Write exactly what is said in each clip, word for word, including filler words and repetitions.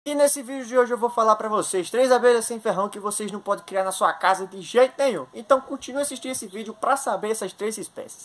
E nesse vídeo de hoje eu vou falar pra vocês três abelhas sem ferrão que vocês não podem criar na sua casa de jeito nenhum. Então continue assistindo esse vídeo pra saber essas três espécies.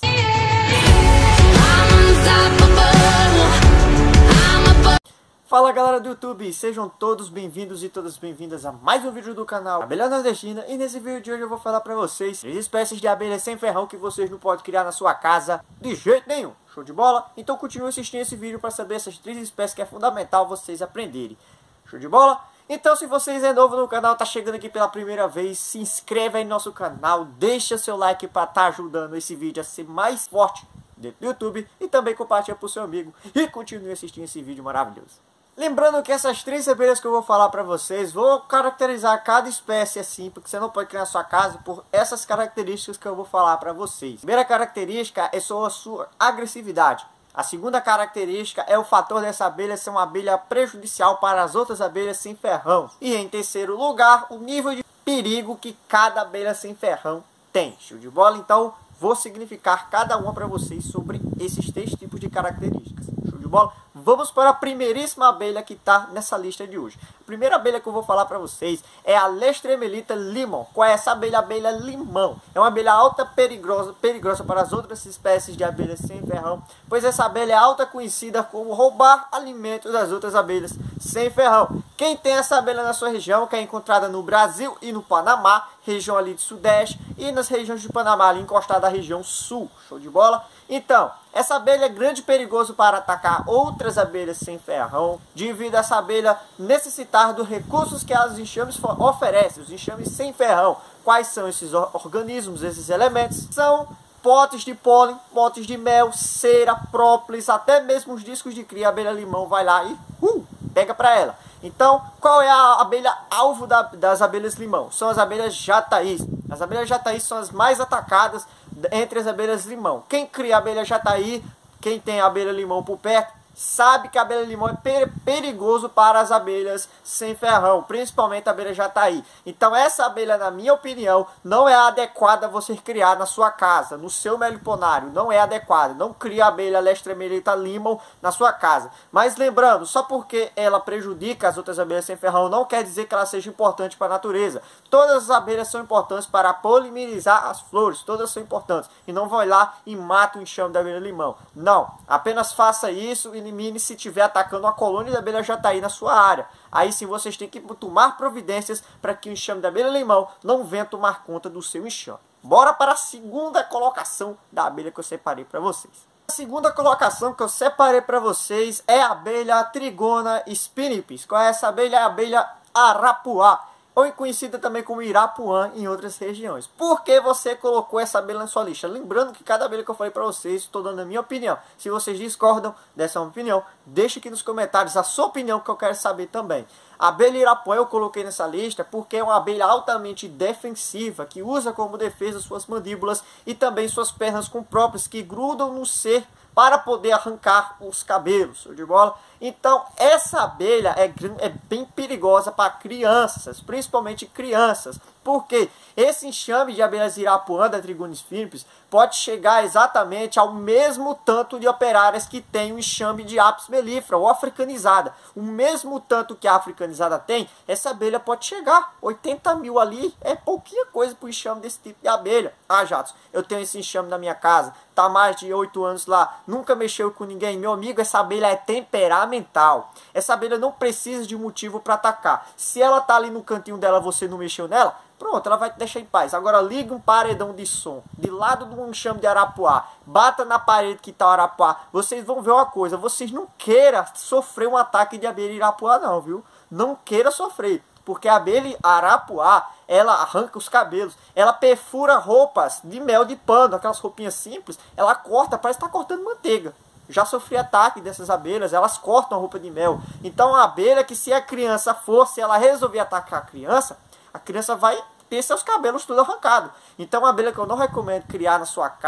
Fala galera do YouTube, sejam todos bem-vindos e todas bem-vindas a mais um vídeo do canal Abelha Nordestina. E nesse vídeo de hoje eu vou falar pra vocês três espécies de abelhas sem ferrão que vocês não podem criar na sua casa de jeito nenhum. Show de bola? Então continue assistindo esse vídeo pra saber essas três espécies que é fundamental vocês aprenderem. Show de bola? Então se vocês é novo no canal, tá chegando aqui pela primeira vez, se inscreva aí no nosso canal, deixa seu like pra tá ajudando esse vídeo a ser mais forte dentro do YouTube. E também compartilha pro seu amigo e continue assistindo esse vídeo maravilhoso. Lembrando que essas três abelhas que eu vou falar pra vocês, vou caracterizar cada espécie assim, porque você não pode criar na sua casa por essas características que eu vou falar pra vocês. A primeira característica é só a sua agressividade. A segunda característica é o fator dessa abelha ser uma abelha prejudicial para as outras abelhas sem ferrão. E em terceiro lugar, o nível de perigo que cada abelha sem ferrão tem. Show de bola? Então, vou significar cada uma para vocês sobre esses três tipos de características. Show de bola? Vamos para a primeiríssima abelha que está nessa lista de hoje. A primeira abelha que eu vou falar para vocês é a Lestremelita limon. Qual é essa abelha? Abelha limão. É uma abelha alta perigosa, perigosa para as outras espécies de abelhas sem ferrão, pois essa abelha é alta conhecida como roubar alimentos das outras abelhas sem ferrão. Quem tem essa abelha na sua região, que é encontrada no Brasil e no Panamá, região ali de Sudeste, e nas regiões de Panamá, ali encostada à região Sul. Show de bola? Então, essa abelha é grande e perigoso para atacar outras abelhas sem ferrão, devido a essa abelha necessitar dos recursos que as enxames oferecem, os enxames sem ferrão. Quais são esses organismos, esses elementos? São potes de pólen, potes de mel, cera, própolis, até mesmo os discos de cria. A abelha limão vai lá e uh, pega para ela. Então, qual é a abelha alvo da, das abelhas limão? São as abelhas jataís. As abelhas jataís são as mais atacadas entre as abelhas limão. Quem cria a abelha jataí, quem tem a abelha limão por perto, sabe que a abelha limão é per perigoso para as abelhas sem ferrão, principalmente a abelha jataí. Então essa abelha, na minha opinião, não é adequada você criar na sua casa, no seu meliponário. Não é adequada. Não crie a abelha Lestremelita limon na sua casa. Mas lembrando, só porque ela prejudica as outras abelhas sem ferrão, não quer dizer que ela seja importante para a natureza. Todas as abelhas são importantes para polinizar as flores. Todas são importantes. E não vai lá e mata o enxame da abelha limão. Não. Apenas faça isso e elimine se estiver atacando uma colônia de abelha jataí na sua área. Aí sim vocês têm que tomar providências para que o enxame da abelha limão não venha tomar conta do seu enxame. Bora para a segunda colocação da abelha que eu separei para vocês. A segunda colocação que eu separei para vocês é a abelha Trigona spinipes. Qual é essa abelha? É a abelha arapuá, ou conhecida também como irapuã em outras regiões. Por que você colocou essa abelha na sua lista? Lembrando que cada abelha que eu falei para vocês, estou dando a minha opinião. Se vocês discordam dessa opinião, deixe aqui nos comentários a sua opinião, que eu quero saber também. A abelha irapuã eu coloquei nessa lista porque é uma abelha altamente defensiva, que usa como defesa suas mandíbulas e também suas pernas com próprias, que grudam no ser para poder arrancar os cabelos. Show de bola? Então, essa abelha é, é bem perigosa para crianças, principalmente crianças. Porque esse enxame de abelhas irapuã da Trigona spinipes pode chegar exatamente ao mesmo tanto de operárias que tem o enxame de Apis mellifera, ou africanizada. O mesmo tanto que a africanizada tem, essa abelha pode chegar. oitenta mil ali é pouquinha coisa para o enxame desse tipo de abelha. Ah, Jatos, eu tenho esse enxame na minha casa, tá há mais de oito anos lá, nunca mexeu com ninguém. Meu amigo, essa abelha é temperamental. Essa abelha não precisa de motivo para atacar. Se ela tá ali no cantinho dela, você não mexeu nela, pronto, ela vai te deixar em paz. Agora liga um paredão de som de lado de um enxame de arapuá, bata na parede que tá o arapuá, vocês vão ver uma coisa, vocês não queiram sofrer um ataque de abelha irapuá não, viu? Não queira sofrer, porque a abelha arapuá, ela arranca os cabelos, ela perfura roupas de mel de pano, aquelas roupinhas simples, ela corta, parece que tá cortando manteiga. Já sofri ataque dessas abelhas, elas cortam a roupa de mel. Então a abelha que, se a criança for, se ela resolver atacar a criança, a criança vai ter seus cabelos tudo arrancado. Então, uma abelha que eu não recomendo criar na sua casa,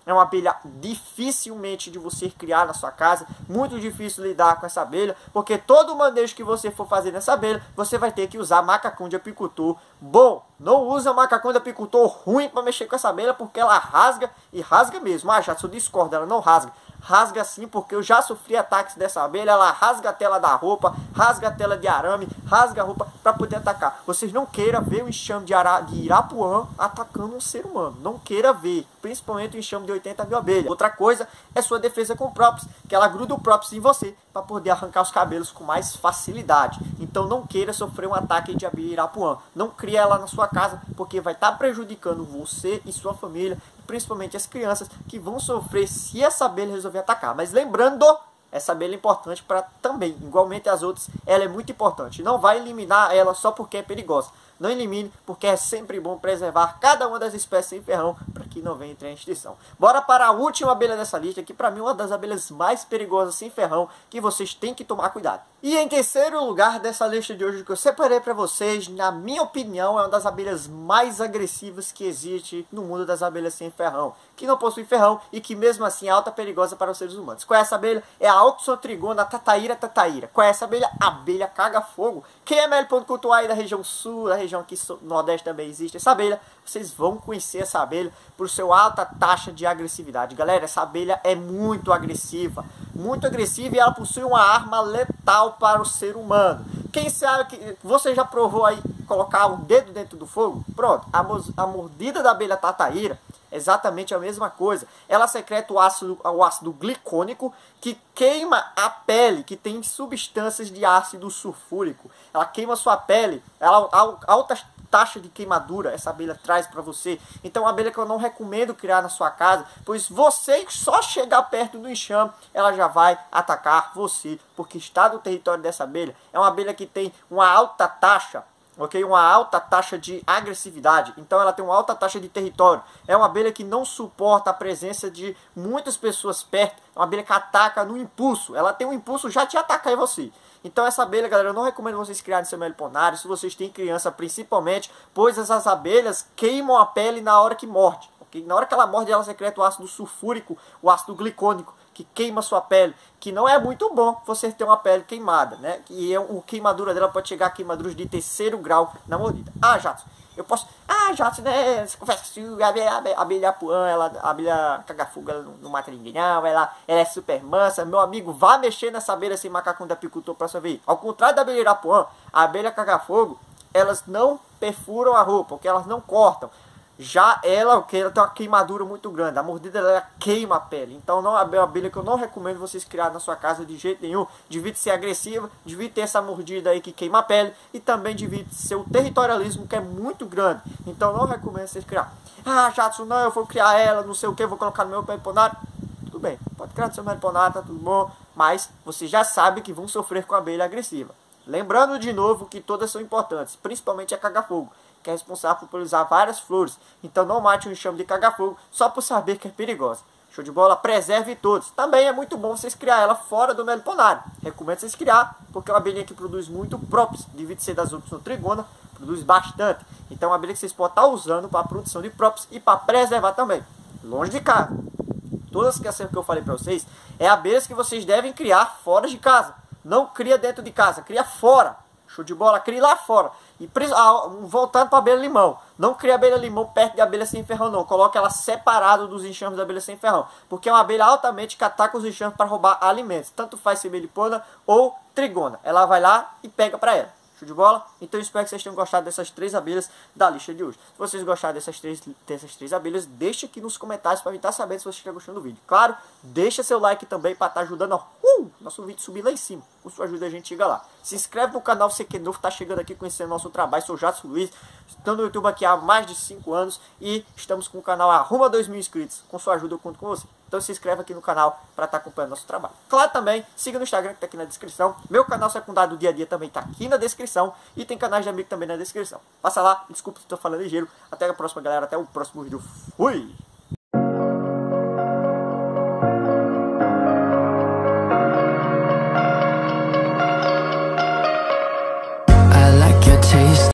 É uma abelha dificilmente de você criar na sua casa, muito difícil lidar com essa abelha, porque todo o manejo que você for fazer nessa abelha, você vai ter que usar macacão de apicultor bom. Não usa macacão de apicultor ruim para mexer com essa abelha, porque ela rasga, e rasga mesmo. Ah, já, se eu discordo, ela não rasga. Rasga sim, porque eu já sofri ataques dessa abelha. Ela rasga a tela da roupa, rasga a tela de arame, rasga a roupa para poder atacar. Vocês não queiram ver o enxame de, Ara, de Irapuã atacando um ser humano. Não queira ver, principalmente o enxame de oitenta mil abelhas. Outra coisa é sua defesa com o própolis, que ela gruda o própolis em você para poder arrancar os cabelos com mais facilidade. Então não queira sofrer um ataque de abelha Irapuã. Não crie ela na sua casa, porque vai estar prejudicando você e sua família, principalmente as crianças, que vão sofrer se essa abelha resolver atacar. Mas lembrando, essa abelha é importante para também, igualmente as outras, ela é muito importante. Não vai eliminar ela só porque é perigosa. Não elimine, porque é sempre bom preservar cada uma das espécies sem ferrão para que não venha entrar em extinção. Bora para a última abelha dessa lista, que para mim é uma das abelhas mais perigosas sem ferrão, que vocês têm que tomar cuidado. E em terceiro lugar dessa lista de hoje que eu separei para vocês, na minha opinião, é uma das abelhas mais agressivas que existe no mundo das abelhas sem ferrão, que não possui ferrão e que mesmo assim é alta perigosa para os seres humanos. Qual é essa abelha? É a Auxotrigona tataíra tataíra. Qual é essa abelha? Abelha caga-fogo. Quem é Mel ponto cultuar aí da região sul, da região aqui no Nordeste também existe essa abelha, vocês vão conhecer essa abelha por sua alta taxa de agressividade. Galera, essa abelha é muito agressiva, muito agressiva, e ela possui uma arma letal para o ser humano. Quem sabe que você já provou aí colocar o dedo dentro do fogo? Pronto, a, a mordida da abelha tataíra é exatamente a mesma coisa. Ela secreta o ácido, o ácido glicônico, que queima a pele, que tem substâncias de ácido sulfúrico. Ela queima sua pele, ela alta taxa de queimadura essa abelha traz para você. Então é uma abelha que eu não recomendo criar na sua casa, pois você só chegar perto do enxame, ela já vai atacar você, porque está no território dessa abelha. É uma abelha que tem uma alta taxa, ok? Uma alta taxa de agressividade. Então ela tem uma alta taxa de território. É uma abelha que não suporta a presença de muitas pessoas perto. É uma abelha que ataca no impulso. Ela tem um impulso já te atacar em você. Então essa abelha, galera, eu não recomendo vocês criarem seu meliponário, se vocês têm criança principalmente, pois essas abelhas queimam a pele na hora que morde. Okay? Na hora que ela morde, ela secreta o ácido sulfúrico, o ácido glicônico, que queima a sua pele, que não é muito bom você ter uma pele queimada, né? E a queimadura dela pode chegar a queimaduras de terceiro grau na mordida. Ah, Jadson, eu posso... Ah, Jadson, né? Você confessa que a abelha, a abelha Apuã, ela, a abelha caga-fogo, ela não, não mata ninguém, não. Ela, ela é super mansa. Meu amigo, vá mexer nessa abelha sem macacão de apicultor pra sua ver. Ao contrário da abelha Irapuã, a abelha caga-fogo, elas não perfuram a roupa, porque elas não cortam. Já ela, que ela tem uma queimadura muito grande, a mordida dela queima a pele. Então não é uma abelha que eu não recomendo vocês criarem na sua casa de jeito nenhum. Devia ser agressiva, devia ter essa mordida aí que queima a pele, e também devia ser o territorialismo, que é muito grande. Então não recomendo vocês criar. Ah, Jadson, não, eu vou criar ela, não sei o que, vou colocar no meu meliponário. Tudo bem, pode criar no seu meliponário, tá tudo bom, mas você já sabe que vão sofrer com a abelha agressiva. Lembrando de novo que todas são importantes, principalmente a caga-fogo, que é responsável por polinizar várias flores. Então não mate um enxame de caga-fogo só por saber que é perigosa. Show de bola? Preserve todos. Também é muito bom vocês criar ela fora do meliponário. Recomendo vocês criar, porque é uma abelhinha que produz muito própolis, devido ser das Auxotrigona, produz bastante. Então é uma abelha que vocês podem estar usando para a produção de própolis e para preservar também. Longe de casa. Todas as que eu falei para vocês, é abelhas que vocês devem criar fora de casa. Não cria dentro de casa, cria fora. Show de bola? Cria lá fora. E ah, voltando para a abelha limão. Não cria abelha limão perto de abelha sem ferrão, não. Coloque ela separado dos enxames da abelha sem ferrão. Porque é uma abelha altamente que ataca os enxames para roubar alimentos. Tanto faz ser melipona ou trigona. Ela vai lá e pega para ela. Show de bola? Então eu espero que vocês tenham gostado dessas três abelhas da lista de hoje. Se vocês gostaram dessas três, dessas três abelhas, deixe aqui nos comentários para mim estar sabendo se vocês estão gostando do vídeo. Claro, deixa seu like também para estar ajudando a uh, nosso vídeo subir lá em cima. Com sua ajuda a gente chega lá. Se inscreve no canal, você que é novo, está chegando aqui conhecendo nosso trabalho. Sou Jadson Luiz, estou no YouTube aqui há mais de cinco anos e estamos com o canal arruma dois mil inscritos. Com sua ajuda eu conto com você. Então se inscreve aqui no canal para estar acompanhando nosso trabalho. Claro, também siga no Instagram que está aqui na descrição. Meu canal secundário do dia a dia também está aqui na descrição. E tem canais de amigo também na descrição. Passa lá, desculpa se estou falando ligeiro. Até a próxima, galera. Até o próximo vídeo. Fui!